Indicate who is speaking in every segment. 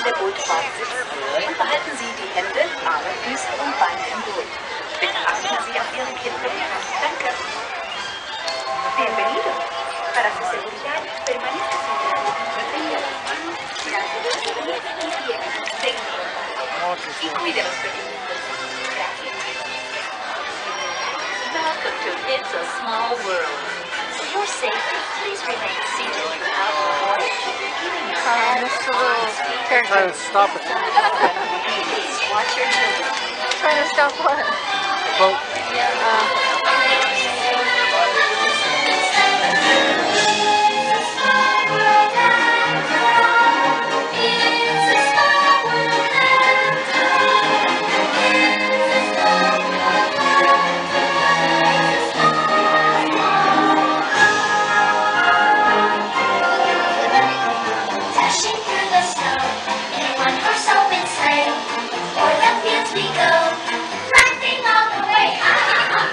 Speaker 1: der Bootfahrt sitzen und behalten Sie die Hände, Arme, Füße und Beine im Boot. Bitte achten Sie auf Ihre Kinder. Danke. Bienvenido. Para su seguridad, permanezca sentado y tenga las manos, brazos, pies y piernas seguidos. Y cuide a los pequeñitos. Gracias. Welcome to It's a Small World. For your safety, please remain seated throughout the voyage. Keeping your head
Speaker 2: Mr.
Speaker 1: on
Speaker 2: Little
Speaker 1: speed.
Speaker 2: character.
Speaker 3: Stop it.
Speaker 1: Please watch your children.
Speaker 2: Trying to stop what?
Speaker 3: Boat.
Speaker 4: Dashing through the snow in a one-horse open sleigh, o'er the fields we go, laughing all the way.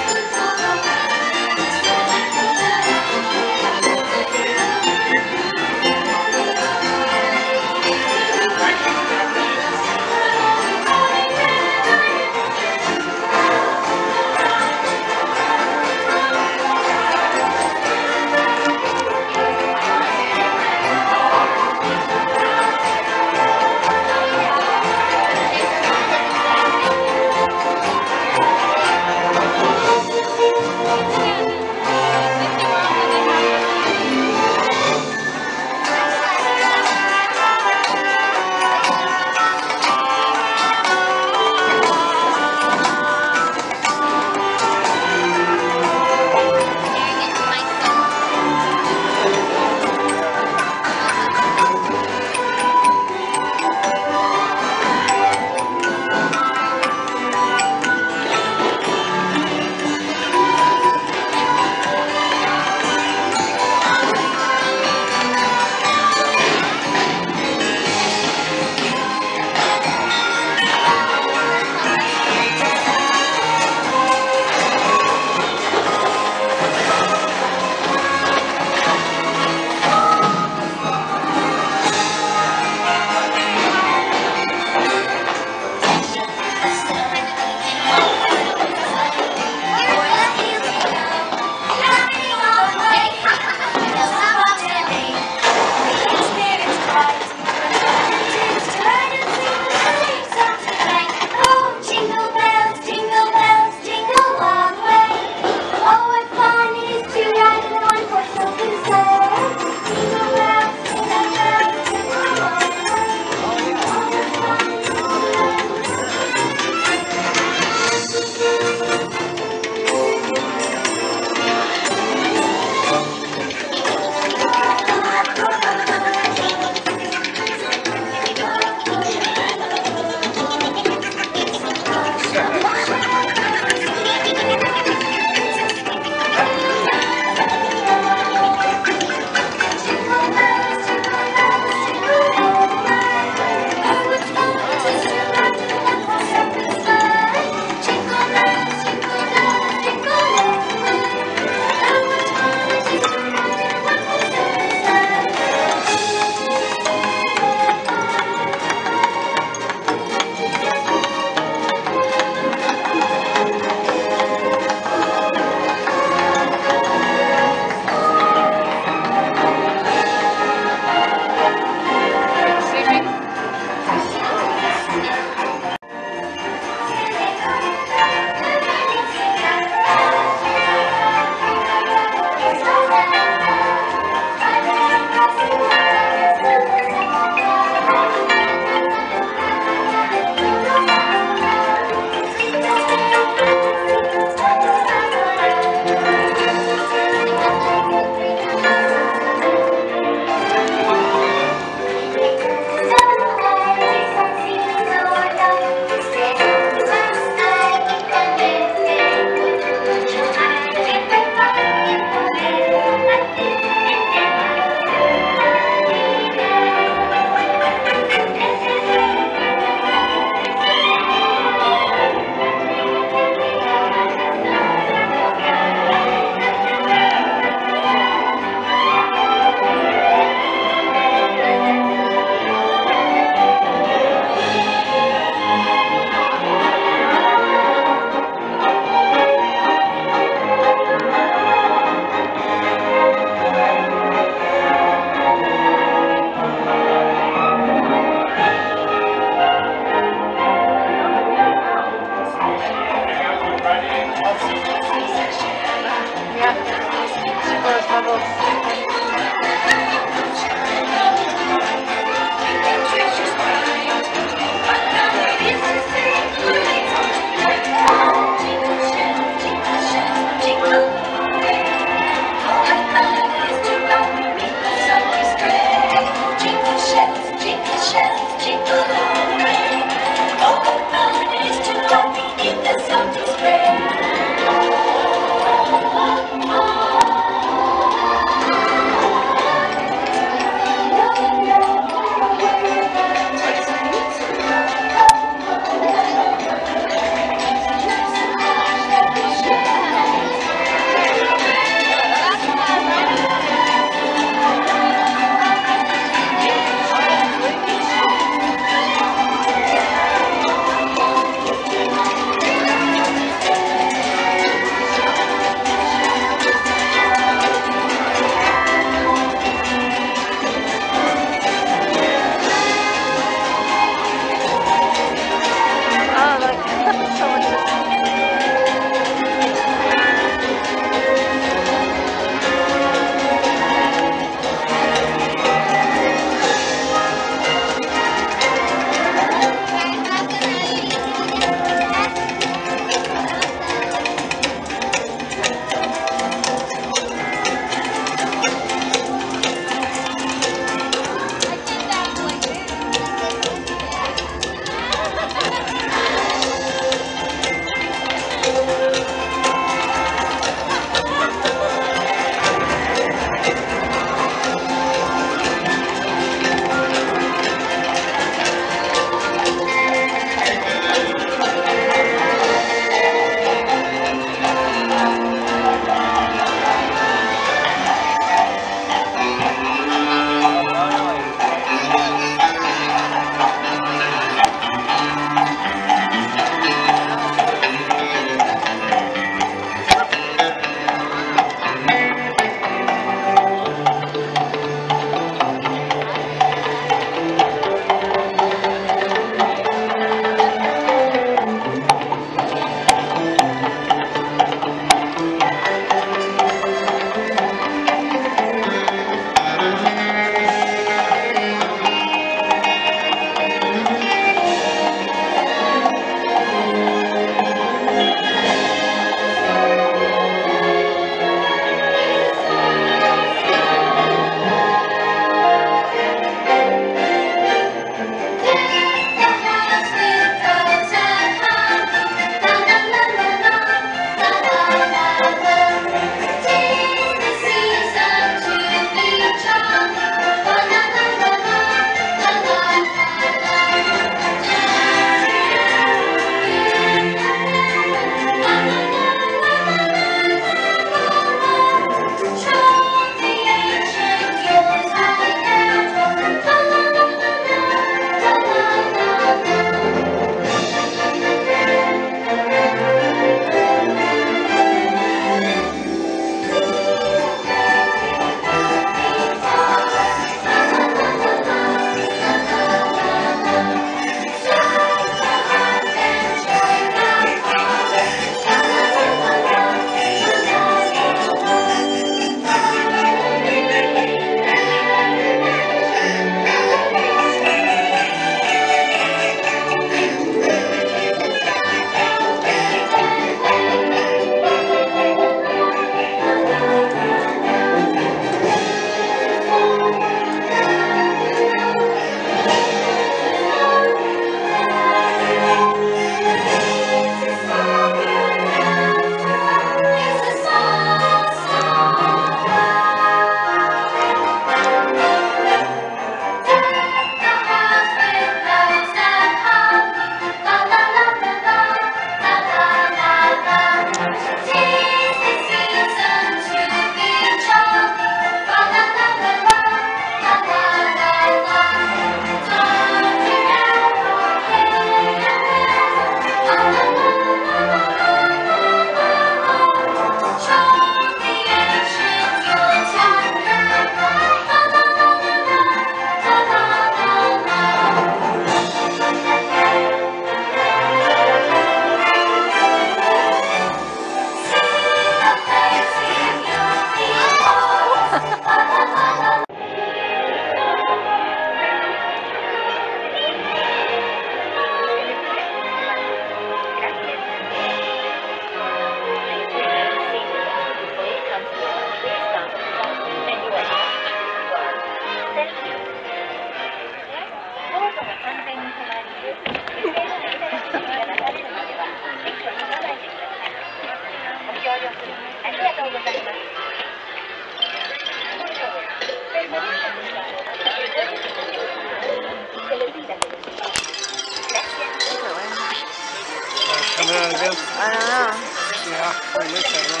Speaker 2: Coming out again?
Speaker 3: I don't know.
Speaker 2: Yeah, pretty much I know.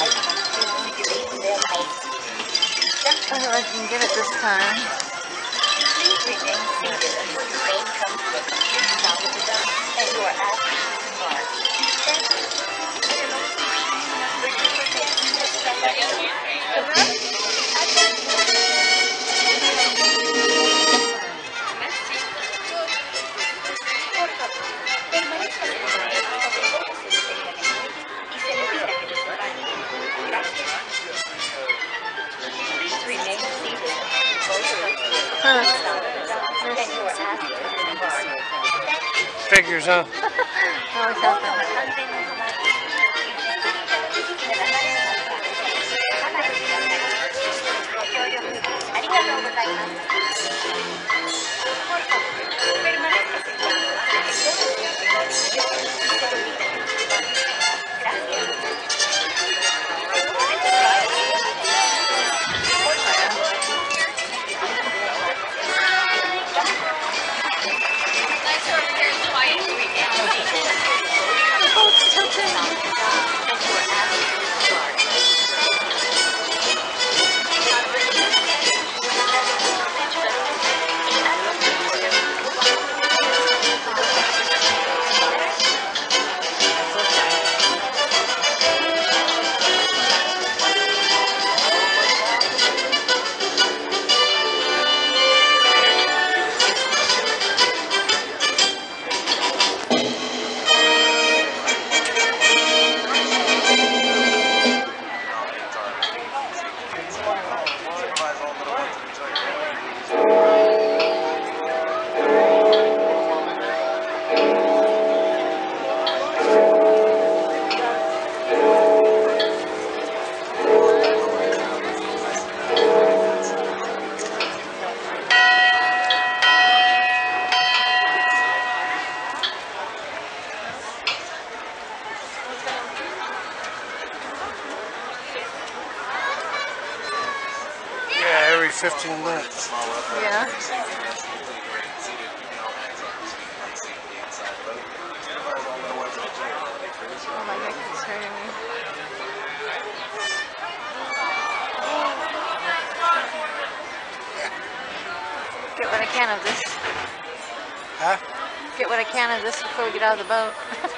Speaker 3: I don't know if I can get it this time.
Speaker 1: Please remain seated until your train comes to a complete stop and you are asked to disembark. Thank you. Por favor, permanezca sentado hasta que todo se detenga en el muelle y se le pida que desembarque. Gracias. Please remain seated until both of you are and you are asked to disembark.
Speaker 2: Figures, huh?
Speaker 3: Always happens. Oh, it's tilting.
Speaker 2: Yeah, every 15 minutes.
Speaker 3: Yeah. Oh, my neck is hurting me. Get what I can of this.
Speaker 2: Huh?
Speaker 3: Get what I can of this before we get out of the boat.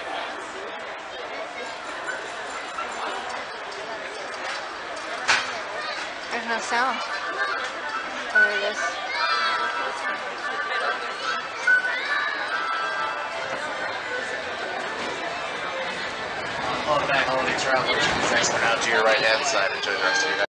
Speaker 3: There's no sound. Oh, there it is.
Speaker 5: Welcome back, holiday travelers. Thanks for now to your right hand side. Enjoy the rest of your night.